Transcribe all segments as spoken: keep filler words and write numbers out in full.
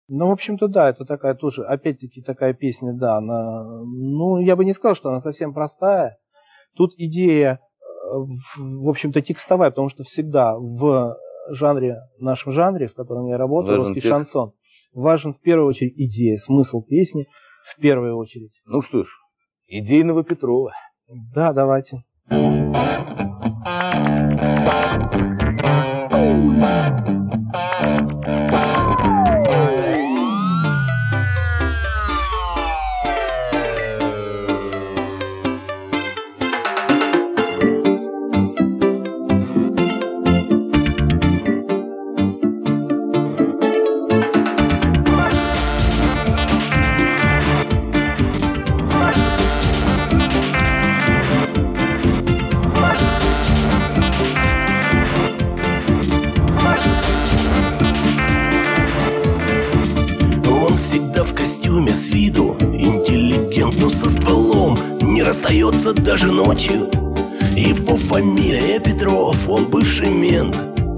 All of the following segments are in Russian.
Ну, в общем-то, да, это такая тоже, опять-таки, такая песня, да, она, ну, я бы не сказал, что она совсем простая. Тут идея, в общем-то, текстовая, потому что всегда в жанре, нашем жанре, в котором я работаю, Важен русский текст. шансон, важен в первую очередь идея, смысл песни в первую очередь. Ну что ж, идейного Петрова. Да, давайте. Остается даже ночью. Его фамилия Петров, он бывший мент.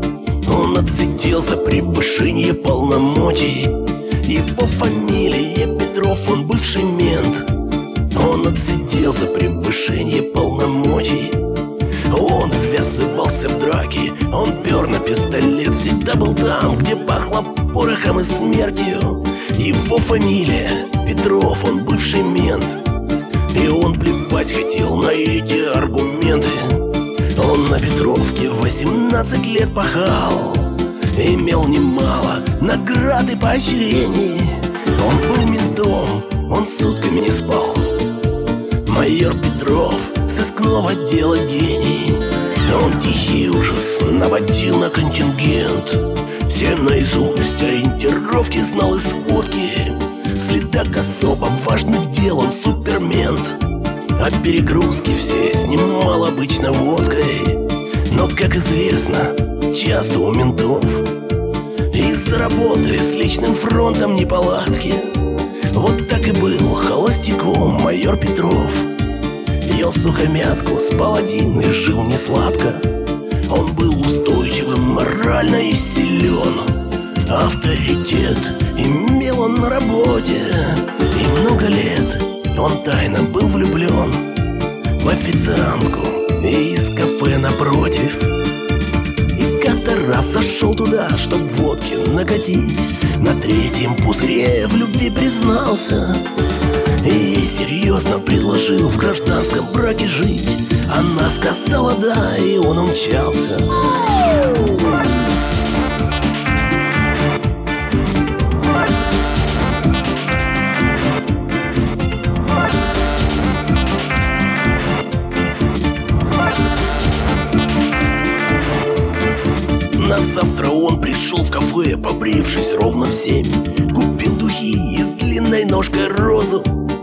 Он отсидел за превышение полномочий. Его фамилия Петров, он бывший мент. Он отсидел за превышение полномочий. Он ввязывался в драки, он пер на пистолет. Всегда был там, где пахло порохом и смертью. Его фамилия Петров, он бывший мент. И он плевать хотел на эти аргументы. Он на Петровке восемнадцать лет пахал, имел немало наград и поощрений. Он был ментом, он сутками не спал. Майор Петров, сыскного дела гений. Он тихий ужас наводил на контингент. Все наизусть ориентировки знал и сводки. Следак особо важных дел, он супермент. А перегрузки все снимал обычно водкой. Но, как известно, часто у ментов из-за работы с личным фронтом неполадки. Вот так и был холостяком майор Петров. Ел сухомятку, спал один и жил несладко. Он был устойчивым, морально и силен. Авторитет имел он на работе. И много лет он тайно был влюблен в официантку из кафе напротив. И как-то раз зашел туда, чтоб водки накатить. На третьем пузыре в любви признался и ей серьезно предложил в гражданском браке жить. Она сказала да, и он умчался. На завтра он пришел в кафе, побрившись ровно в семь. Купил духи и с длинной ножкой розу.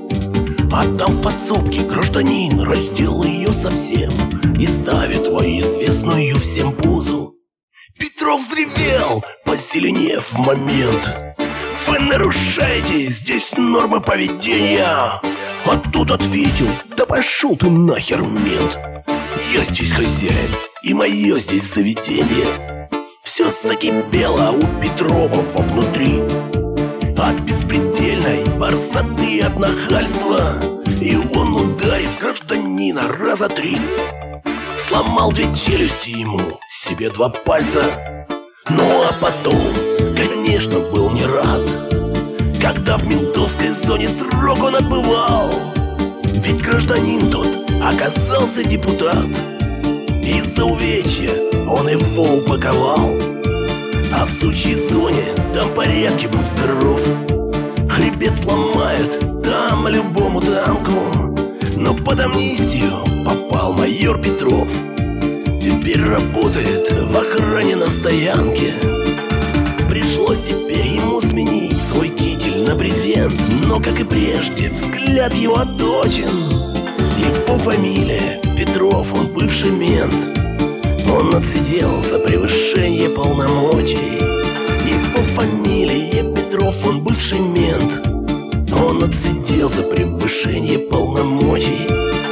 А там в подсобке гражданин раздел ее совсем и ставит во известную всем позу. Петров взревел, позеленев в момент: вы нарушаете здесь нормы поведения. А тут ответил: да пошел ты нахер, мент. Я здесь хозяин, и мое здесь заведение. Все закипело у Петрова внутри от беспредельной барсоты, от нахальства. И он, ударив гражданина раза три, сломал две челюсти ему, себе два пальца. Ну а потом, конечно, был не рад, когда в ментовской зоне срок он отбывал. Ведь гражданин тот оказался депутат, из-за увечья он его упаковал. А в сучьей зоне там порядки, будь здоров. Хребет сломают там любому танку. Но под амнистию попал майор Петров. Теперь работает в охране на стоянке. Пришлось теперь ему сменить свой китель на брезент. Но, как и прежде, взгляд его отточен. Его фамилия Петров, он бывший мент. Он отсидел за превышение полномочий. Его фамилия Петров, он бывший мент. Он отсидел за превышение полномочий.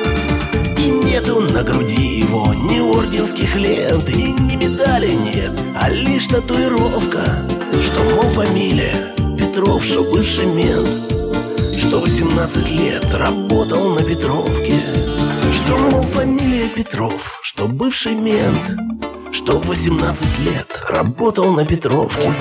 И нету на груди его ни орденских лент, и ни медали нет, а лишь татуировка, что, мол, фамилия Петров, что бывший мент, что восемнадцать лет работал на Петровке, что, мол, фамилия Петров, что бывший мент, что восемнадцать лет работал на Петровке.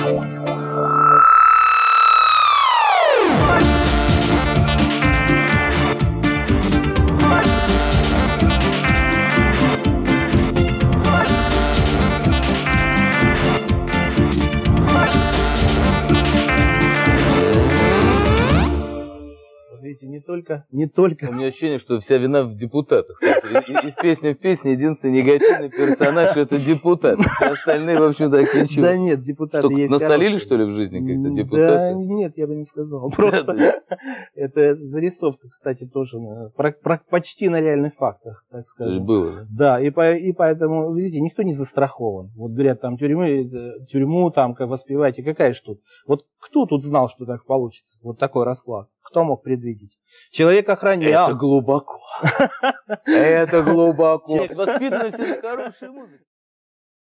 Видите, не только, не только. У меня ощущение, что вся вина в депутатах. Из песни в песне единственный негативный персонаж — это депутат. Все остальные, в общем, такие чудо. Да нет, депутаты Что, есть насолили, хорошие. что ли, в жизни как-то депутаты? Да нет, я бы не сказал. Просто это зарисовка, кстати, тоже на- про- про- почти на реальных фактах, так То есть сказать. было, да? Да, и, по, и поэтому, видите, никто не застрахован. Вот говорят, там тюрьмы, э, тюрьму там как воспевайте, какая ж тут. Вот кто тут знал, что так получится? Вот такой расклад. Кто мог предвидеть? Человек охранял. Это глубоко. Это глубоко. Воспитаны все на хорошей музыке.